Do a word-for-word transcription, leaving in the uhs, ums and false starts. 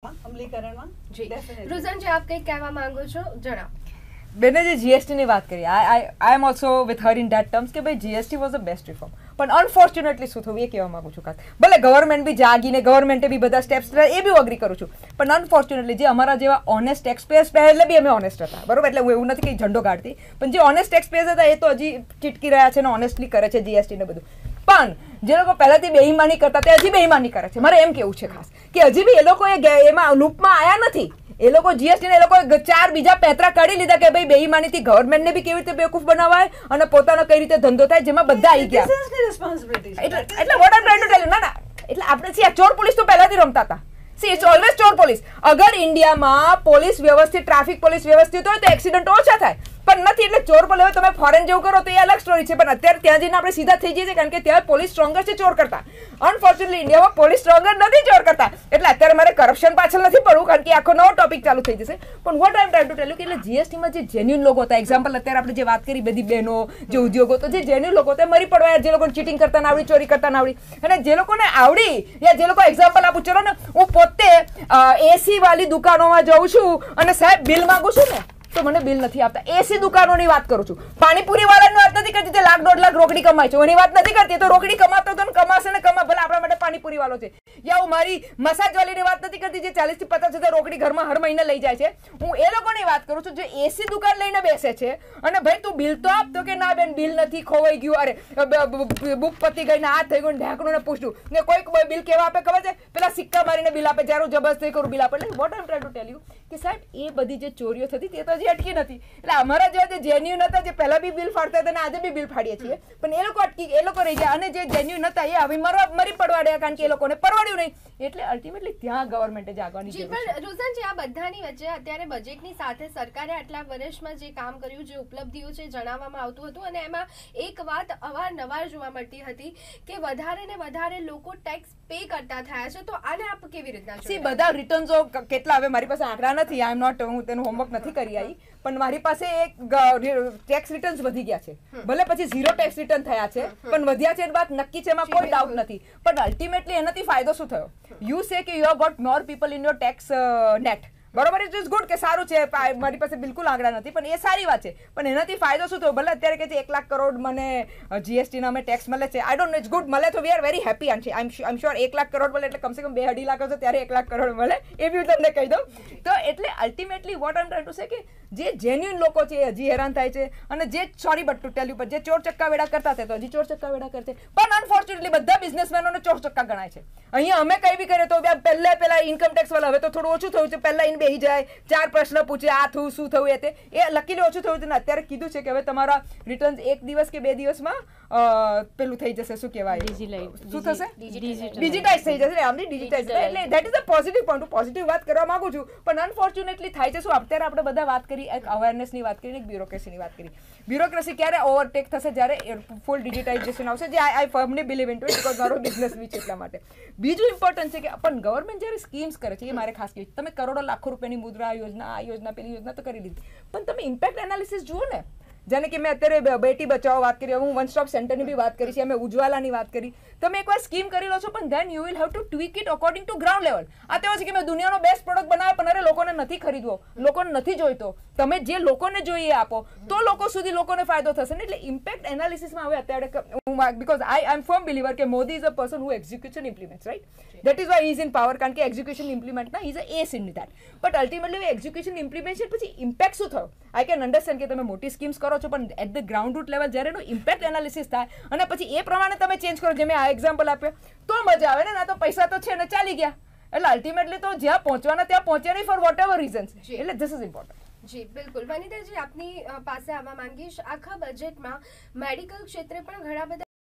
કરવામાં, અમલીકરણમાં. જી રુઝાન જી, આપ કંઈક કહેવા માંગો છો, જણાવો. બેને જે જીએસટી ની વાત કરી, I I I am also with her in that terms કે ભાઈ GST was the best reform, પણ અનફોર્ચ્યુનેટલી શું થયું એ કહેવા માંગુ છું. ખાસ ભલે ગવર્મેન્ટ બી જાગીને ગવર્મેન્ટે બી બધા સ્ટેપ્સ એ બી અગ્રી કરું છું, પણ અનફોર્ચ્યુનેટલી જે અમારા જેવા ઓનેસ્ટ ટેક્સપેયર્સ પહેલે બી અમે ઓનેસ્ટ હતા, બરોબર, એટલે હું એવું નથી કે ઝંડો કાઢતી, પણ જે ઓનેસ્ટ ટેક્સપેયર્સ હતા એ તો હજી ચીટકી રહ્યા છે ને ઓનેસ્ટલી કરે છે જીએસટી ને બધું. પણ જે લોકો પહેલાથી બેઈમાની કરતા તે હજી બેઈમાની કરે છે. મારે એમ કેવું છે ખાસ કે હજી બી એ લોકો એમાં લૂપમાં આવ્યા નથી. એ લોકો જીએસટી ને એ લોકો ચાર બીજા પેતરા કાઢી લીધા કે ભાઈ બેઈમાનીથી ગવર્મેન્ટને બી કેવી રીતે બેવકૂફ બનાવાય અને પોતાનો કઈ રીતે ધંધો થાય, જેમાં બધા આવી ગયા. એટલે એટલે what I trying to tell you, ના ના, એટલે આપણે સી ચોર પોલીસ તો પહેલાથી રમતા હતા. સી ઇટ્સ ઓલવેઝ ચોર પોલીસ. અગર ઇન્ડિયામાં પોલીસ વ્યવસ્થિત, ટ્રાફિક પોલીસ વ્યવસ્થિત હોય તો એક્સિડન્ટ ઓછા થાય, પણ નથી. એટલે ચોર પોલીસ, હવે તમે ફોરેન જેવું કરો તો એ અલગ સ્ટોરી છે, પણ અત્યારે ત્યાં જઈને આપણે સીધા થઈ જઈએ છીએ કારણ કે ત્યાં પોલીસ સ્ટ્રોંગર છે ચોર કરતા. અનફોર્ચ્યુનેટલી ઇન્ડિયામાં પોલીસ સ્ટ્રોંગર નથી ચોર કરતા. એટલે અત્યારે મારે કરપ્શન પાછળ નથી પડવું કારણ કે આખો નવો ટોપિક ચાલુ થઈ જશે. પણ what I am trying to tell you કે એટલે જીએસટીમાં જે જેન્યુન લોકો હતા, એક્ઝામ્પલ અત્યારે આપણે જે વાત કરી બધી બહેનો, જે ઉદ્યોગો, તો જે જેન્યુન લોકો હતા મરી પડવા, જે લોકોને ચીટિંગ કરતા ના આવડી, ચોરી કરતા ના આવડી, અને જે લોકોને આવડી, યા જે લોકો એક્ઝામ્પલ આપું, ચલો ને હું પોતે એસી વાળી દુકાનોમાં જાઉં છું અને સાહેબ બિલ માંગુ છું ને તો મને બિલ નથી આપતા. એસી દુકાનોની વાત કરું છું, પાણીપુરી વાળાની વાત નથી કરતી, તે લાખ દોઢ લાખ રોકડી કમાય છે એની વાત નથી કરતી. તો રોકડી કમાતો તો કમાશે ને કમા, ભલે આપણા માટે પાણીપુરી વાળો છે. યા હું મારી મસાજ વાળીની વાત નથી કરતી જે ચાલીસ થી પચાસ હજાર રોકડી ઘરમાં હર મહિને લઈ જાય છે. હું એ લોકોની વાત કરું છું જે એસી દુકાન લઈને બેસે છે અને ભાઈ તું બિલ તો આપ, તો કે ના બેન બિલ નથી, ખોવાઈ ગયું, અરે બુક પતી ગઈ ને આ થઈ ગયું, ઢાંકણું ને પૂછ્યું ને કોઈક બિલ કેવા આપે ખબર છે, પેલા સિક્કા મારીને બિલ આપે, જ્યારે હું જબરદસ્તી કરું બિલ આપે. એટલે what I am trying to tell you કે સાહેબ એ બધી જે ચોરીઓ થતી તે તો હજી અટકી નથી. એટલે અમારા જેવા જે જેન્યુન હતા, જે પહેલા બી બિલ ફાડતા હતા અને આજે બી બિલ ફાડીએ છીએ, પણ એ લોકો અટકી, એ લોકો રહી ગયા, અને જે જેન્યુન હતા એ હવે મરી પડવાડ્યા કારણ કે એ લોકોને પરવડ્યું નહીં. એટલે અલ્ટિમેટલી ત્યાં ગવર્મેન્ટે જાગવાની જરૂર છે. પણ રુઝાનજી, આ બધાની વચ્ચે અત્યારે બજેટની સાથે સરકારે આટલા વર્ષમાં જે કામ કર્યું, જે ઉપલબ્ધિઓ છે જણાવવામાં આવતું હતું, અને એમાં એક વાત અવારનવાર જોવા મળતી હતી કે વધારે ને વધારે લોકો ટેક્સ પે કરતા થયા છે. તો આને આપ કેવી રીતના સી બધા રિટર્ન્સો કેટલા, હવે મારી પાસે આંકડા નથી, આઈ એમ નોટ, હું તેનું હોમવર્ક નથી કરી આવી, પણ મારી પાસે એક ટેક્સ રિટર્ન્સ વધી ગયા છે. ભલે પછી ઝીરો ટેક્સ રિટર્ન થયા છે પણ વધ્યા છે એ વાત નક્કી છે, એમાં કોઈ ડાઉટ નથી. પણ અલ્ટિમેટલી એનાથી ફાયદો શું થયો? યુ સે કે you have got more people in your tax net, બરોબર, ઇટ ઇઝ ગુડ કે સારું છે. મારી પાસે બિલકુલ આંકડા નથી પણ એ સારી વાત છે. પણ એનાથી ફાયદો શું થયો? ભલે અત્યારે કે છે એક લાખ કરોડ મને જીએસટી ના અમે ટેક્સ મળે છે, I don't know, it's good, મળે તો we are very happy. I am sure એક લાખ કરોડ મળે એટલે કમસે કમ બે અઢી લાખ હશે ત્યારે એક લાખ કરોડ મળે, એ બી હું તમને કહી દઉં. તો એટલે ultimately what I am trying to say કે જે જેન્યુન લોકો છે એ હજી હેરાન થાય છે, અને જે sorry but to tell you પર જે ચોર ચક્કા વેડા કરતા હતા તો હજી ચોર ચક્કા વેડા કરશે. પણ અનફોર્ચ્યુનેટલી બધા બિઝનેસમેનોને ચોર ચક્કા ગણાય છે. અહીંયા અમે કઈ બી કરીએ તો પહેલા પહેલા ઇન્કમ ટેક્સ વાળા, હવે તો થોડું ઓછું થયું છે, પહેલા ઇન બેહી જાય, ચાર પ્રશ્ન પૂછે, આ થયું શું થયું, એ તે એ લકીલી ઓછું થયું છે. અત્યારે કીધું છે કે હવે તમારા રિટર્ન એક દિવસ કે બે દિવસમાં પેલું થઈ જશે, શું કહેવાય, શું થશે, ડિજિટાઇઝ થઈ જશે. આમની ડિજિટાઇઝ, એટલે that is a positive point. Positive વાત કરવા માંગુ છું, પણ અનફોર્ચ્યુનેટલી થાય છે શું, અત્યારે આપણે બધા વાત કરી, એક અવેરનેસની વાત કરી, એક બ્યુરોક્રેસીની વાત કરી. બ્યુરોક્રેસી ક્યારે ઓવરટેક થશે? જ્યારે ફૂલ ડિજિટાઇઝેશન આવશે, જે I firmly believe in to it, because મારો બિઝનેસ બી છે એટલા માટે. બીજું ઇમ્પોર્ટન્ટ છે કે પણ ગવર્મેન્ટ જ્યારે સ્કીમ્સ કરે છે, એ મારે ખાસ કહ્યું, તમે કરોડો લાખો રૂપિયાની મુદ્રા યોજના, આ યોજના, પેલી યોજના તો કરી દીધી, પણ તમે ઇમ્પેક્ટ એનાલિસિસ જુઓ ને. જેને કે મેં અત્યારે બેટી બચાવો વાત કરી, હું વન સ્ટોપ સેન્ટરની બી વાત કરી છે, અમે ઉજ્જવલાની વાત કરી. તમે એકવાર સ્કીમ કરી લો છો પણ then you will have to tweak it according to ground level. આ તેવો છે કે મેં દુનિયાનો બેસ્ટ પ્રોડક્ટ બનાવ્યો પણ અરે લોકોને નથી ખરીદવો, લોકોને નથી જોઈતો. તમે જે લોકોને જોઈએ આપો તો લોકો સુધી લોકોને ફાયદો થશે ને. એટલે ઇમ્પેક્ટ એનાલિસિસમાં હવે અત્યારે because I I am firm believer કે Modi is a person who execution implements, right? That is why is in power, કારણ કે એક્ઝિક્યુશન ઇમ્પ્લિમેન્ટના is a ace in that. But ultimately execution implementation પછી ઇમ્પેક્ટ શું થયો? આઈ કેન અન્ડરસ્ટેન્ડ કે તમે મોટી સ્કીમ્સ કરો છો, પણ at the ground root level જ્યારે એનું ઇમ્પેક્ટ એનાલિસિસ થાય અને પછી એ પ્રમાણે તમે ચેન્જ કરો, જે મેં આ એક્ઝામ્પલ આપ્યો, તો મજા આવે ને. ના તો પૈસા તો છે ને ચાલી ગયા, એટલે અલ્ટિમેટલી તો જ્યાં પહોંચવાના ત્યાં પહોંચ્યા નહીં, ફોર વોટ એવર રીઝન્સ. એટલે ધીસ ઇઝ ઇમ્પોર્ટન્ટ. જી બિલકુલ. વનિતાજી, આપની પાસે આવવા માંગીશ, આખા બજેટમાં મેડિકલ ક્ષેત્રે પણ ઘણા બધા